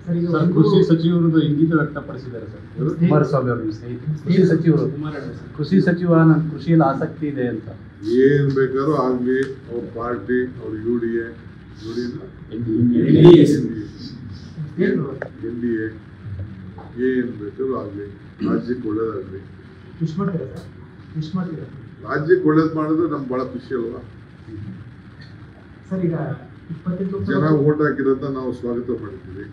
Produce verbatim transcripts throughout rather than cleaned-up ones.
Sir, ಕೃಷಿ ಸಚಿವರದ್ದು ಇಂಗಿತ ವ್ಯಕ್ತಪಡಿಸಿದ್ದಾರೆ sir Kumaraswamy ಅವರು. ಕೃಷಿ ಸಚಿವರು ಕೃಷಿ ಸಚಿವ ನನ್ನ ಕೃಷಿಯಲ್ಲಿ ಆಸಕ್ತಿ ಇದೆ ಅಂತ. ಏನ್ ಬೇಕಾದ್ರೂ ಆಗ್ಲಿ, ಅವ್ರ ಪಾರ್ಟಿ, ಅವ್ರ U D A N D A ಏನ್ ಬೇಕಾದ್ರೂ ಆಗ್ಲಿ, ರಾಜ್ಯಕ್ಕೆ ಒಳ್ಳೇದಾಗ್ಲಿ. ರಾಜ್ಯಕ್ಕೆ ಒಳ್ಳೇದ್ ಮಾಡಿದ್ರೆ ನಮ್ಗೆ ಬಹಳ ಖುಷಿ ಅಲ್ವಾ. ಜನ ಓಟ್ ಹಾಕಿರೋದನ್ನ ನಾವು ಸ್ವಾಗತ ಮಾಡ್ತೀವಿ.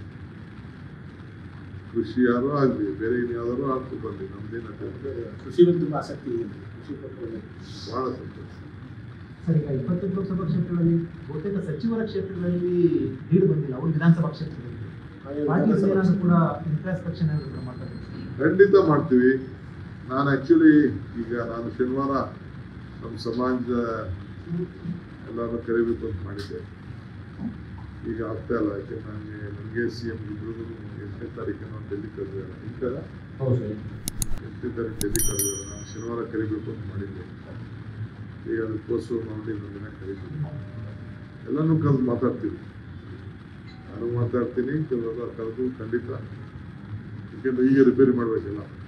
ಕೃಷಿ ಯಾರು ಆಗ್ಲಿ, ಬೇರೆ ಇನ್ಯಾವ್ದಾರು ಆಗ್ತು ಬನ್ನಿ, ನಮ್ದೇನಂತ ಕೃಷಿ ತುಂಬ ಆಸಕ್ತಿ ಇದೆ. ಬಹಳ ಸಂತೋಷ. ಸರ್, ಈಗ ಇಪ್ಪತ್ತೆಂಟು ಲೋಕಸಭಾ ಕ್ಷೇತ್ರಗಳಲ್ಲಿ ಬಹುತೇಕ ಸಚಿವರ ಕ್ಷೇತ್ರಗಳಲ್ಲಿ ಲೀಡ್ ಬಂದಿಲ್ಲ, ಅವರು ವಿಧಾನಸಭಾ ಕ್ಷೇತ್ರದಲ್ಲಿ ಪಾರ್ಟಿ ಕೂಡ ಇನ್ಫ್ರಾಸ್ಟ್ರಕ್ಚರ್ ಮಾಡ್ತಾರೆ. ಖಂಡಿತ ಮಾಡ್ತೀವಿ. ನಾನು ಆ್ಯಕ್ಚುಲಿ ಈಗ ನಾನು ಶನಿವಾರ ನಮ್ಮ ಸಮಾಜ ಎಲ್ಲರೂ ಕರಿಬೇಕು ಅಂತ ಮಾಡಿದ್ದೆ. ಈಗ ಆಗ್ತಾ ಇಲ್ಲ, ಯಾಕೆ ನನಗೆ ನನಗೆ ಸಿ ಎಂ ಇಬ್ಬರಿಗೂ ಎಂಟನೇ ತಾರೀಕಿನ ಡೆಲ್ಲಿ ಕರೆದಿದ್ದಾರೆ. ಈಗ ಎಂಟನೇ ತಾರೀಕು ಡೆಲ್ಲಿ ಕರೆದಿದ್ದಾರೆ. ನಾನು ಶನಿವಾರ ಕರಿಬೇಕು ಅಂತ ಮಾಡಿದ್ದೆ. ಈಗ ಅದಕ್ಕೋಸ್ಕರ ನೋಡಿ ನನ್ನ ದಿನ ಕರಿತೀನಿ. ಎಲ್ಲನೂ ಕರೆದು ಮಾತಾಡ್ತೀವಿ. ನಾನು ಮಾತಾಡ್ತೀನಿ, ಕೆಲವೆಲ್ಲ ಕರೆದು ಖಂಡಿತ, ಯಾಕೆಂದ್ರೆ ಈಗ ರಿಪೇರಿ ಮಾಡಬೇಕಲ್ಲ.